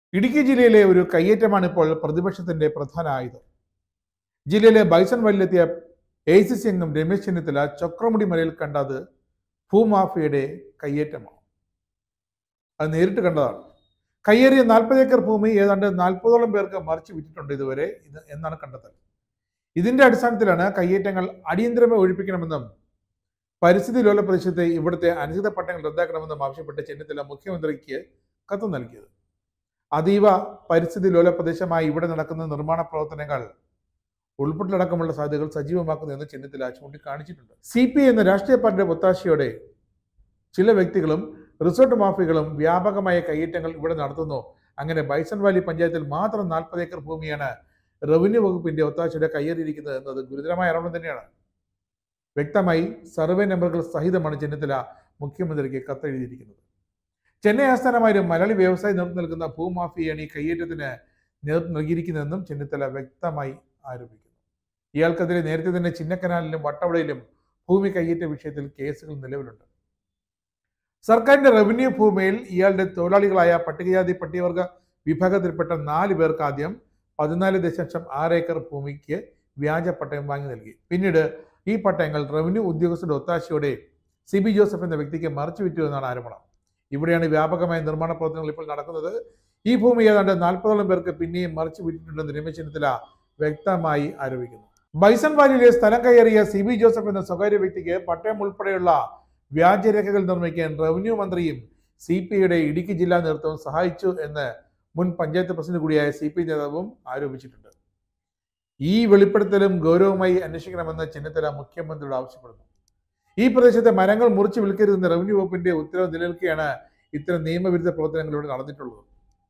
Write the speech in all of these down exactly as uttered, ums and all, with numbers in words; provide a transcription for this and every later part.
ഇടുക്കി ജില്ലയിലെ ഒരു കയ്യേറ്റമാണ് ഇപ്പോൾ പ്രതിപക്ഷത്തിന്റെ പ്രധാന ആയുധം. ജില്ലയിലെ ബൈസൺ വയലിലെത്തിയ എ സി സി അംഗം രമേശ് ചെന്നിത്തല ചക്രമുടി മലയിൽ കണ്ടത് ഭൂമാഫിയയുടെ കയ്യേറ്റമാണ്. അത് നേരിട്ട് കണ്ടതാണ്. കയ്യേറിയ നാൽപ്പത് ഏക്കർ ഭൂമി ഏതാണ്ട് നാൽപ്പതോളം പേർക്ക് മറിച്ച് വിറ്റിട്ടുണ്ട് ഇതുവരെ ഇത് എന്നാണ് കണ്ടെത്തൽ. ഇതിന്റെ അടിസ്ഥാനത്തിലാണ് കയ്യേറ്റങ്ങൾ അടിയന്തരമായി ഒഴിപ്പിക്കണമെന്നും പരിസ്ഥിതി ലോല പ്രദേശത്തെ ഇവിടുത്തെ അനിശ്ചിത പട്ടങ്ങൾ റദ്ദാക്കണമെന്നും ആവശ്യപ്പെട്ട് ചെന്നിത്തല മുഖ്യമന്ത്രിക്ക് കത്ത് നൽകിയത്. അതീവ പരിസ്ഥിതി ലോല പ്രദേശമായി ഇവിടെ നടക്കുന്ന നിർമ്മാണ പ്രവർത്തനങ്ങൾ ഉൾപ്പെട്ടിലടക്കമുള്ള സാധ്യതകൾ സജീവമാക്കുന്നതെന്ന് ചെന്നിത്തല ചൂണ്ടിക്കാണിച്ചിട്ടുണ്ട്. സി പി എന്ന രാഷ്ട്രീയ പാർട്ടിയുടെ ഒത്താശയോടെ ചില വ്യക്തികളും റിസോർട്ട് മാഫിയകളും വ്യാപകമായ കയ്യേറ്റങ്ങൾ ഇവിടെ നടത്തുന്നു. അങ്ങനെ ബൈസൺ വാലി പഞ്ചായത്തിൽ മാത്രം നാൽപ്പത് ഏക്കർ ഭൂമിയാണ് റവന്യൂ വകുപ്പിന്റെ ഒത്താശയുടെ കയ്യേറിയിരിക്കുന്നത് എന്നത് ഗുരുതരമായ ആരോപണം തന്നെയാണ്. വ്യക്തമായി സർവേ നമ്പറുകൾ സഹിതമാണ് ചെന്നിത്തല മുഖ്യമന്ത്രിക്ക് കത്തെഴുതിയിരിക്കുന്നത്. ചെന്നൈ ആസ്ഥാനമായും മലയാളി വ്യവസായി നേതൃത്വം നൽകുന്ന ഭൂമാഫിയാണ് ഈ കയ്യേറ്റത്തിന് നേതൃത്വം നൽകിയിരിക്കുന്നതെന്നും ചെന്നിത്തല വ്യക്തമായി ആരോപിക്കുന്നു. ഇയാൾക്കെതിരെ നേരത്തെ തന്നെ ചിന്നക്കനാലിലും വട്ടവടയിലും ഭൂമി കയ്യേറ്റ വിഷയത്തിൽ കേസുകൾ നിലവിലുണ്ട്. സർക്കാരിന്റെ റവന്യൂ ഭൂമിയിൽ ഇയാളുടെ തൊഴിലാളികളായ പട്ടികജാതി പട്ടികവർഗ വിഭാഗത്തിൽപ്പെട്ട നാല് പേർക്ക് ആദ്യം പതിനാല് ദശാംശം ആറ് ഏക്കർ ഭൂമിക്ക് വ്യാജ പട്ടയം വാങ്ങി നൽകി. പിന്നീട് ഈ പട്ടയങ്ങൾ റവന്യൂ ഉദ്യോഗസ്ഥരുടെ ഒത്താശയോടെ സി ബി ജോസഫ് എന്ന വ്യക്തിക്ക് മറിച്ചു വിറ്റു എന്നാണ് ആരോപണം. ഇവിടെയാണ് വ്യാപകമായ നിർമ്മാണ പ്രവർത്തനങ്ങൾ ഇപ്പോൾ നടക്കുന്നത്. ഈ ഭൂമി ഏതാണ്ട് നാൽപ്പതോളം പേർക്ക് പിന്നെയും മറിച്ചു വിറ്റിട്ടുണ്ടെന്ന് രമേശ് ചെന്നിത്തല വ്യക്തമായി ആരോപിക്കുന്നു. ബൈസൺ വാലിയിലെ സ്ഥലം കയ്യേറിയ സി ബി ജോസഫ് എന്ന സ്വകാര്യ വ്യക്തിക്ക് പട്ടയം ഉൾപ്പെടെയുള്ള വ്യാജരേഖകൾ നിർമ്മിക്കാൻ റവന്യൂ മന്ത്രിയും സി പി ഐയുടെ ഇടുക്കി ജില്ലാ നേതൃത്വവും സഹായിച്ചു എന്ന് മുൻ പഞ്ചായത്ത് പ്രസിഡന്റ് കൂടിയായ സി പി ഐ നേതാവും ആരോപിച്ചിട്ടുണ്ട്. ഈ വെളിപ്പെടുത്തലും ഗൗരവമായി അന്വേഷിക്കണമെന്ന് ചെന്നിത്തല മുഖ്യമന്ത്രിയോട് ആവശ്യപ്പെടുന്നു. ഈ പ്രദേശത്തെ മരങ്ങൾ മുറിച്ചു വിൽക്കരുതെന്ന് റവന്യൂ വകുപ്പിന്റെ ഉത്തരവ് നിലനിൽക്കെയാണ് ഇത്തരം നിയമവിരുദ്ധ പ്രവർത്തനങ്ങൾ ഇവിടെ നടന്നിട്ടുള്ളത്.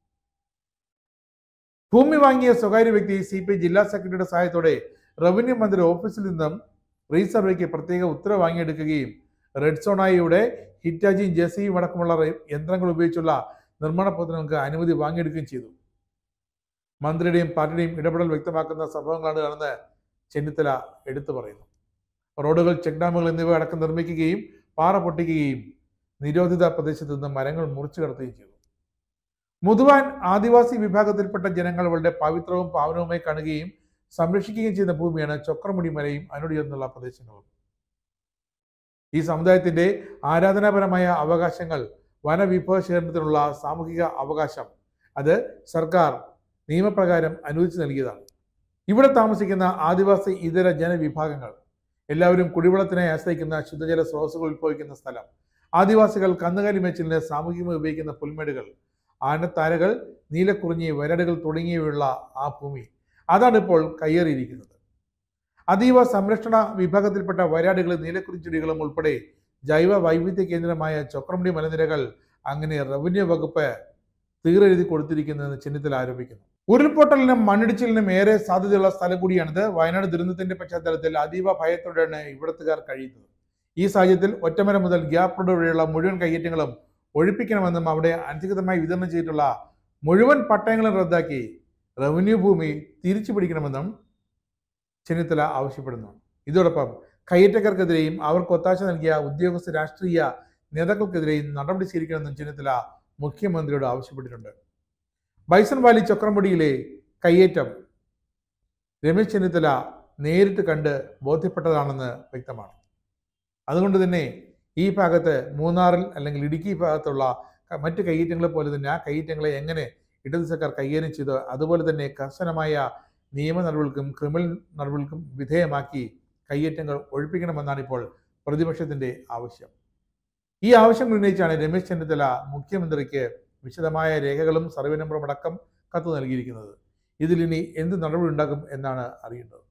ഭൂമി വാങ്ങിയ സ്വകാര്യ വ്യക്തി സി പി ഐ ജില്ലാ സെക്രട്ടറിയുടെ സഹായത്തോടെ റവന്യൂ മന്ത്രി ഓഫീസിൽ നിന്നും റീസർവേക്ക് പ്രത്യേക ഉത്തരവ് വാങ്ങിയെടുക്കുകയും റെഡ് സോണായിയുടെ ഹിറ്റാജിയും ജെസിയും അടക്കമുള്ള യന്ത്രങ്ങൾ ഉപയോഗിച്ചുള്ള നിർമ്മാണ പ്രവർത്തനങ്ങൾക്ക് അനുമതി വാങ്ങിയെടുക്കുകയും ചെയ്തു. മന്ത്രിയുടെയും പാർട്ടിയുടെയും ഇടപെടൽ വ്യക്തമാക്കുന്ന സംഭവങ്ങളാണെന്ന് ചെന്നിത്തല എടുത്തു പറയുന്നു. റോഡുകൾ, ചെക്ക് ഡാമുകൾ എന്നിവ അടക്കം നിർമ്മിക്കുകയും പാറ പൊട്ടിക്കുകയും നിരോധിത പ്രദേശത്ത് നിന്ന് മരങ്ങൾ മുറിച്ചു കടത്തുകയും ചെയ്തു. മുതുവാൻ ആദിവാസി വിഭാഗത്തിൽപ്പെട്ട ജനങ്ങൾ അവരുടെ പവിത്രവും പാവനവുമായി കാണുകയും സംരക്ഷിക്കുകയും ചെയ്യുന്ന ഭൂമിയാണ് ചക്രമുടി മലയും അതിനോടുയർന്നുള്ള പ്രദേശങ്ങളും. ഈ സമുദായത്തിന്റെ ആരാധനാപരമായ അവകാശങ്ങൾ, വനവിഭവ ശേഖരണത്തിനുള്ള സാമൂഹിക അവകാശം, അത് സർക്കാർ നിയമപ്രകാരം അനുവദിച്ചു നൽകിയതാണ്. ഇവിടെ താമസിക്കുന്ന ആദിവാസി ഇതര ജനവിഭാഗങ്ങൾ എല്ലാവരും കുടിവെള്ളത്തിനായി ആശ്രയിക്കുന്ന ശുദ്ധജല സ്രോതസ്സുകൾ ഉത്ഭവിക്കുന്ന സ്ഥലം, ആദിവാസികൾ കന്നുകാലി മേച്ചിലിന് സാമൂഹികമായി ഉപയോഗിക്കുന്ന പുൽമേടുകൾ, ആനത്താരകൾ, നീലക്കുറിഞ്ഞി, വരടുകൾ തുടങ്ങിയവയുള്ള ആ ഭൂമി അതാണ് ഇപ്പോൾ കയ്യേറിയിരിക്കുന്നത്. അതീവ സംരക്ഷണ വിഭാഗത്തിൽപ്പെട്ട വരാടുകളും നീലക്കുറിഞ്ചെടികളും ഉൾപ്പെടെ ജൈവ വൈവിധ്യ കേന്ദ്രമായ ചക്രമുടി മലനിരകൾ അങ്ങനെ റവന്യൂ വകുപ്പ് തീരെഴുതി കൊടുത്തിരിക്കുന്നതെന്ന് ചെന്നിത്തല ആരോപിക്കുന്നു. ഉരുൾപൊട്ടലിനും മണ്ണിടിച്ചിലിനും ഏറെ സാധ്യതയുള്ള സ്ഥലം കൂടിയാണിത്. വയനാട് ദുരന്തത്തിന്റെ പശ്ചാത്തലത്തിൽ അതീവ ഭയത്തോടെയാണ് ഇവിടത്തുകാർ കഴിയുന്നത്. ഈ സാഹചര്യത്തിൽ ഒറ്റമര മുതൽ ഗ്യാപ്പ് റോഡ് വരെയുള്ള മുഴുവൻ കയ്യേറ്റങ്ങളും ഒഴിപ്പിക്കണമെന്നും അവിടെ അനധികൃതമായി വിതരണം ചെയ്തിട്ടുള്ള മുഴുവൻ പട്ടയങ്ങളും റദ്ദാക്കി റവന്യൂ ഭൂമി തിരിച്ചു പിടിക്കണമെന്നും ചെന്നിത്തല ആവശ്യപ്പെടുന്നു. ഇതോടൊപ്പം കയ്യേറ്റക്കാർക്കെതിരെയും അവർക്ക് ഒത്താശ നൽകിയ ഉദ്യോഗസ്ഥ രാഷ്ട്രീയ നേതാക്കൾക്കെതിരെയും നടപടി സ്വീകരിക്കണമെന്നും ചെന്നിത്തല മുഖ്യമന്ത്രിയോട് ആവശ്യപ്പെട്ടിട്ടുണ്ട്. ബൈസൺ വാലി ചക്രമുടിയിലെ കയ്യേറ്റം രമേശ് ചെന്നിത്തല നേരിട്ട് കണ്ട് ബോധ്യപ്പെട്ടതാണെന്ന് വ്യക്തമാണ്. അതുകൊണ്ട് തന്നെ ഈ ഭാഗത്ത് മൂന്നാറിൽ അല്ലെങ്കിൽ ഇടുക്കി ഭാഗത്തുള്ള മറ്റ് കയ്യേറ്റങ്ങളെ പോലെ തന്നെ ആ കയ്യേറ്റങ്ങളെ എങ്ങനെ ഇടത് സർക്കാർ കൈകാര്യം ചെയ്തോ അതുപോലെ തന്നെ കർശനമായ നിയമ നടപടികൾക്കും ക്രിമിനൽ നടപടികൾക്കും വിധേയമാക്കി കയ്യേറ്റങ്ങൾ ഒഴിപ്പിക്കണമെന്നാണ് ഇപ്പോൾ പ്രതിപക്ഷത്തിന്റെ ആവശ്യം. ഈ ആവശ്യം ഉന്നയിച്ചാണ് രമേശ് ചെന്നിത്തല മുഖ്യമന്ത്രിക്ക് വിശദമായ രേഖകളും സർവേ നമ്പറും അടക്കം കത്ത് നൽകിയിരിക്കുന്നത്. ഇതിലിനി എന്ത് നടപടി ഉണ്ടാകും എന്നാണ് അറിയേണ്ടത്.